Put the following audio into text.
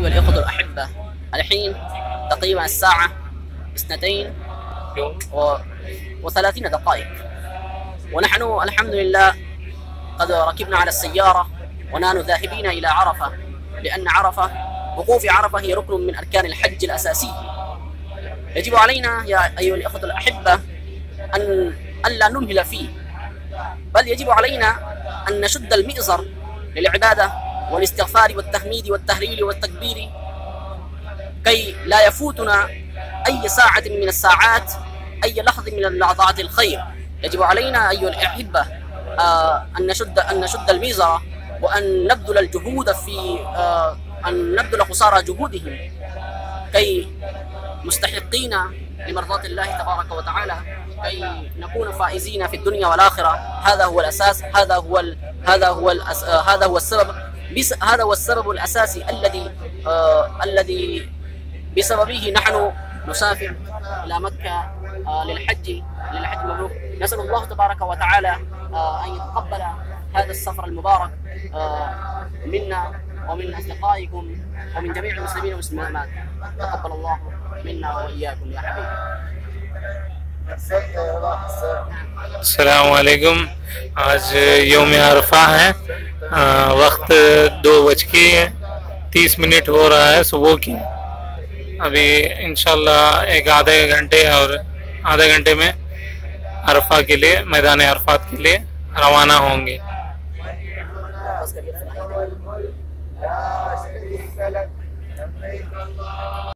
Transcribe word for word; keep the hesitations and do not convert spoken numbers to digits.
أيها الإخوة الأحبة، الحين تقريبا الساعة اثنتين و... وثلاثين دقائق، ونحن الحمد لله قد ركبنا على السيارة ونحن ذاهبين إلى عرفة، لأن عرفة وقوف عرفة هي ركن من أركان الحج الأساسي. يجب علينا يا أيها الإخوة الأحبة أن ألا نمهل فيه، بل يجب علينا أن نشد المئزر للعبادة والاستغفار والتحميد والتهليل والتكبير، كي لا يفوتنا أي ساعة من الساعات، أي لحظة من لحظات الخير. يجب علينا أيها الأحبة آه أن نشد أن نشد المئزر، وأن نبذل الجهود في آه أن نبذل قصارى جهودهم، كي مستحقين لمرضاة الله تبارك وتعالى، كي نكون فائزين في الدنيا والآخرة. هذا هو الأساس، هذا هو ال... هذا هو الأس... آه هذا هو السبب بس... هذا هو السبب الأساسي الذي آه... الذي بسببه نحن نسافر إلى مكة آه للحج للحج المبرور. نسأل الله تبارك وتعالى آه أن يتقبل هذا السفر المبارك آه منا ومن أصدقائكم ومن جميع المسلمين والمسلمات. تقبل الله منا وإياكم يا حبيبي. अस्सलाम वालेकुम। आज यौम अरफा है, वक्त दो बज के तीस मिनट हो रहा है सुबह की। अभी इंशाल्लाह एक आधे घंटे और आधे घंटे में अरफा के लिए, मैदान अरफात के लिए रवाना होंगे।